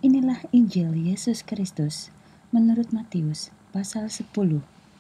Inilah Injil Yesus Kristus menurut Matius pasal 10.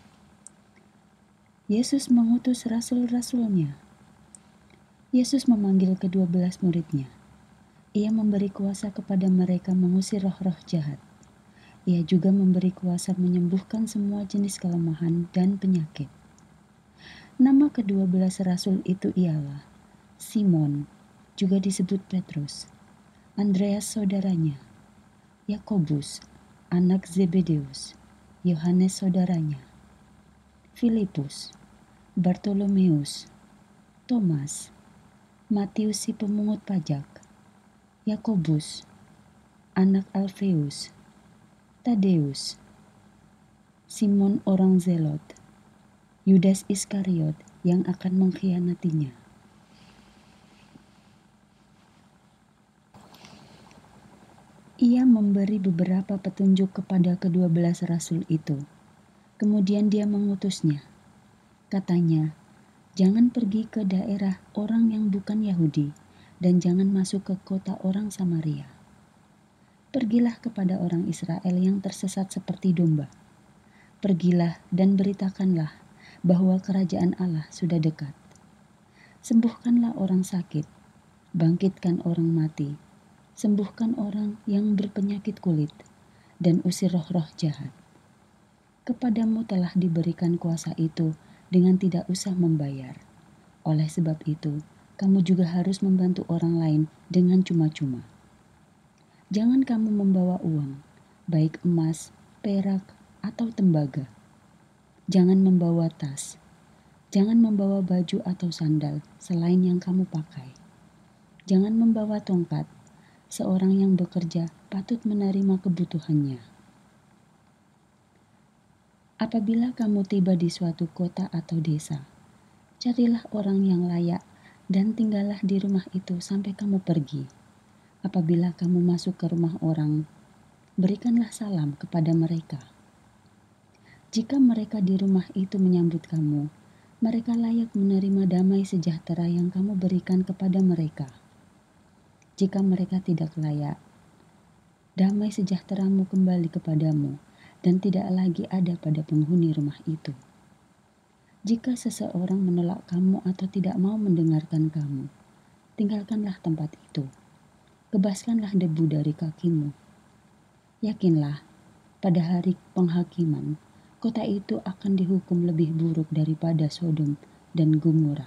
Yesus mengutus rasul-rasulnya. Yesus memanggil ke-12 muridnya. Ia memberi kuasa kepada mereka mengusir roh-roh jahat. Ia juga memberi kuasa menyembuhkan semua jenis kelemahan dan penyakit. Nama ke-12 rasul itu ialah Simon, juga disebut Petrus, Andreas saudaranya, Yakobus, anak Zebedeus, Yohanes saudaranya, Filipus, Bartolomeus, Thomas, Matius si pemungut pajak, Yakobus, anak Alfeus, Tadeus, Simon orang Zelot, Yudas Iskariot yang akan mengkhianatinya. Ia memberi beberapa petunjuk kepada ke-12 rasul itu. Kemudian dia mengutusnya. Katanya, jangan pergi ke daerah orang yang bukan Yahudi dan jangan masuk ke kota orang Samaria. Pergilah kepada orang Israel yang tersesat seperti domba. Pergilah dan beritakanlah bahwa kerajaan Allah sudah dekat. Sembuhkanlah orang sakit, bangkitkan orang mati, sembuhkan orang yang berpenyakit kulit, dan usir roh-roh jahat. Kepadamu telah diberikan kuasa itu dengan tidak usah membayar. Oleh sebab itu, kamu juga harus membantu orang lain dengan cuma-cuma. Jangan kamu membawa uang, baik emas, perak, atau tembaga. Jangan membawa tas. Jangan membawa baju atau sandal selain yang kamu pakai. Jangan membawa tongkat. Seorang yang bekerja patut menerima kebutuhannya. Apabila kamu tiba di suatu kota atau desa, carilah orang yang layak dan tinggallah di rumah itu sampai kamu pergi. Apabila kamu masuk ke rumah orang, berikanlah salam kepada mereka. Jika mereka di rumah itu menyambut kamu, mereka layak menerima damai sejahtera yang kamu berikan kepada mereka. Jika mereka tidak layak, damai sejahteramu kembali kepadamu dan tidak lagi ada pada penghuni rumah itu. Jika seseorang menolak kamu atau tidak mau mendengarkan kamu, tinggalkanlah tempat itu. Bebaskanlah debu dari kakimu. Yakinlah, pada hari penghakiman, kota itu akan dihukum lebih buruk daripada Sodom dan Gomora.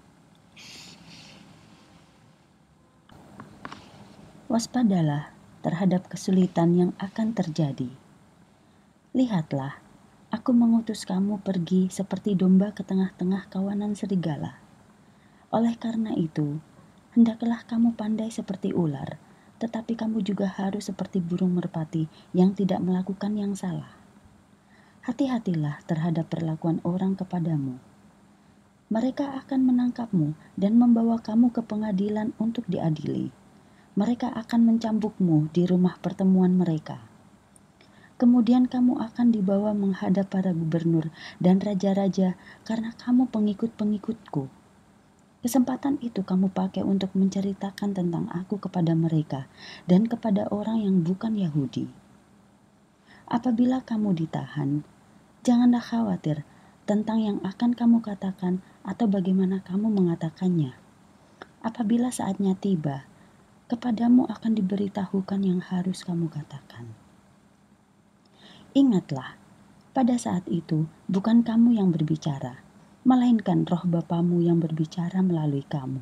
Waspadalah terhadap kesulitan yang akan terjadi. Lihatlah, aku mengutus kamu pergi seperti domba ke tengah-tengah kawanan serigala. Oleh karena itu, hendaklah kamu pandai seperti ular, tetapi kamu juga harus seperti burung merpati yang tidak melakukan yang salah. Hati-hatilah terhadap perlakuan orang kepadamu. Mereka akan menangkapmu dan membawa kamu ke pengadilan untuk diadili. Mereka akan mencambukmu di rumah pertemuan mereka. Kemudian kamu akan dibawa menghadap para gubernur dan raja-raja karena kamu pengikut-pengikutku. Kesempatan itu kamu pakai untuk menceritakan tentang aku kepada mereka dan kepada orang yang bukan Yahudi. Apabila kamu ditahan, janganlah khawatir tentang yang akan kamu katakan atau bagaimana kamu mengatakannya. Apabila saatnya tiba, kepadamu akan diberitahukan yang harus kamu katakan. Ingatlah, pada saat itu bukan kamu yang berbicara, melainkan roh Bapamu yang berbicara melalui kamu.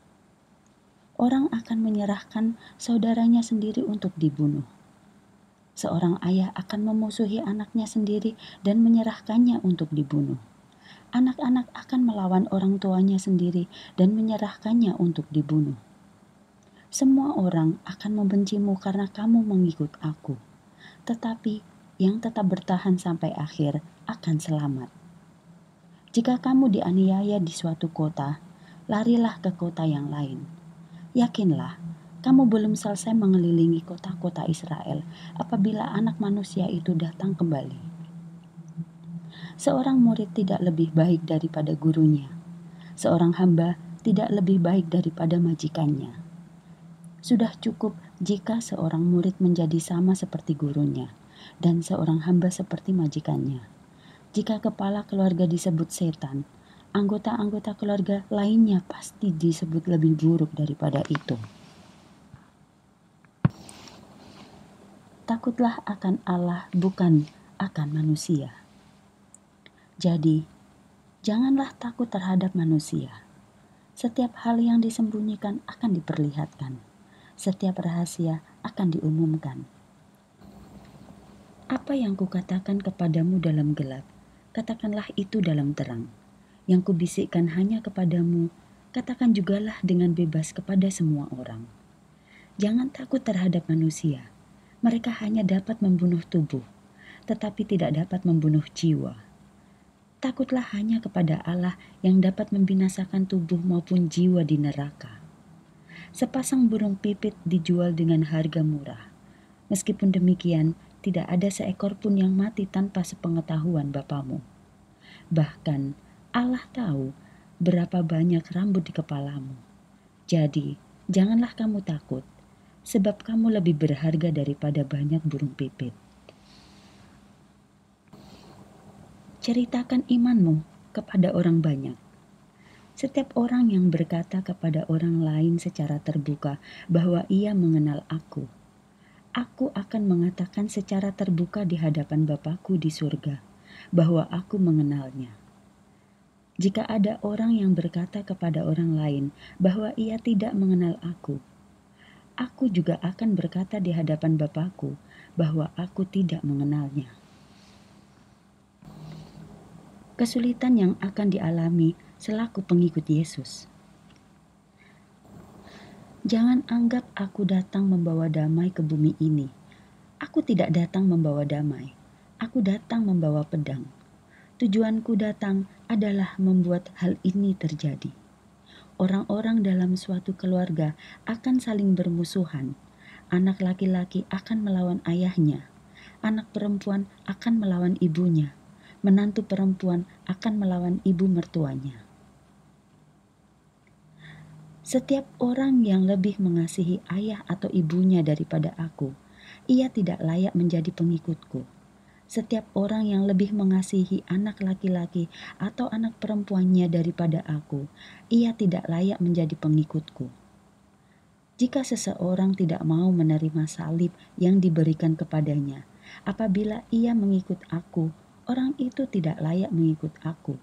Orang akan menyerahkan saudaranya sendiri untuk dibunuh. Seorang ayah akan memusuhi anaknya sendiri dan menyerahkannya untuk dibunuh. Anak-anak akan melawan orang tuanya sendiri dan menyerahkannya untuk dibunuh. Semua orang akan membencimu karena kamu mengikut aku, tetapi yang tetap bertahan sampai akhir akan selamat. Jika kamu dianiaya di suatu kota, larilah ke kota yang lain. Yakinlah, kamu belum selesai mengelilingi kota-kota Israel apabila Anak Manusia itu datang kembali. Seorang murid tidak lebih baik daripada gurunya. Seorang hamba tidak lebih baik daripada majikannya. Sudah cukup jika seorang murid menjadi sama seperti gurunya, dan seorang hamba seperti majikannya. Jika kepala keluarga disebut setan, anggota-anggota keluarga lainnya pasti disebut lebih buruk daripada itu. Takutlah akan Allah, bukan akan manusia. Jadi, janganlah takut terhadap manusia. Setiap hal yang disembunyikan akan diperlihatkan. Setiap rahasia akan diumumkan. Apa yang kukatakan kepadamu dalam gelap, katakanlah itu dalam terang. Yang kubisikkan hanya kepadamu, katakan jugalah dengan bebas kepada semua orang. Jangan takut terhadap manusia. Mereka hanya dapat membunuh tubuh, tetapi tidak dapat membunuh jiwa. Takutlah hanya kepada Allah yang dapat membinasakan tubuh maupun jiwa di neraka. Sepasang burung pipit dijual dengan harga murah. Meskipun demikian, tidak ada seekor pun yang mati tanpa sepengetahuan Bapamu. Bahkan, Allah tahu berapa banyak rambut di kepalamu. Jadi, janganlah kamu takut, sebab kamu lebih berharga daripada banyak burung pipit. Ceritakan imanmu kepada orang banyak. Setiap orang yang berkata kepada orang lain secara terbuka bahwa ia mengenal aku akan mengatakan secara terbuka di hadapan Bapakku di surga bahwa aku mengenalnya. Jika ada orang yang berkata kepada orang lain bahwa ia tidak mengenal aku juga akan berkata di hadapan Bapakku bahwa aku tidak mengenalnya. Kesulitan yang akan dialami selaku pengikut Yesus. Jangan anggap aku datang membawa damai ke bumi ini. Aku tidak datang membawa damai. Aku datang membawa pedang. Tujuanku datang adalah membuat hal ini terjadi. Orang-orang dalam suatu keluarga akan saling bermusuhan. Anak laki-laki akan melawan ayahnya. Anak perempuan akan melawan ibunya. Menantu perempuan akan melawan ibu mertuanya. Setiap orang yang lebih mengasihi ayah atau ibunya daripada aku, ia tidak layak menjadi pengikutku. Setiap orang yang lebih mengasihi anak laki-laki atau anak perempuannya daripada aku, ia tidak layak menjadi pengikutku. Jika seseorang tidak mau menerima salib yang diberikan kepadanya, apabila ia mengikut aku, orang itu tidak layak mengikut aku.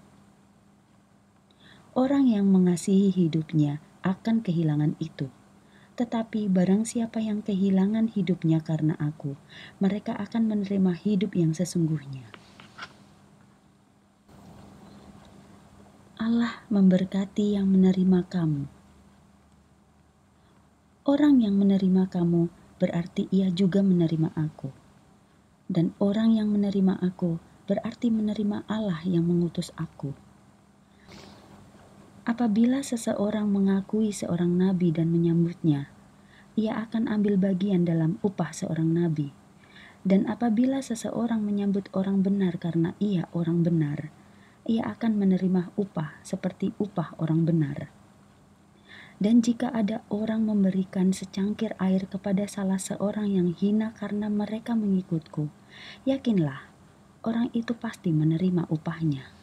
Orang yang mengasihi hidupnya akan kehilangan itu. Tetapi barang siapa yang kehilangan hidupnya karena aku, mereka akan menerima hidup yang sesungguhnya. Allah memberkati yang menerima kamu. Orang yang menerima kamu berarti ia juga menerima aku. Dan orang yang menerima aku berarti menerima Allah yang mengutus aku. Apabila seseorang mengakui seorang nabi dan menyambutnya, ia akan ambil bagian dalam upah seorang nabi. Dan apabila seseorang menyambut orang benar karena ia orang benar, ia akan menerima upah seperti upah orang benar. Dan jika ada orang memberikan secangkir air kepada salah seorang yang hina karena mereka mengikutku, yakinlah orang itu pasti menerima upahnya.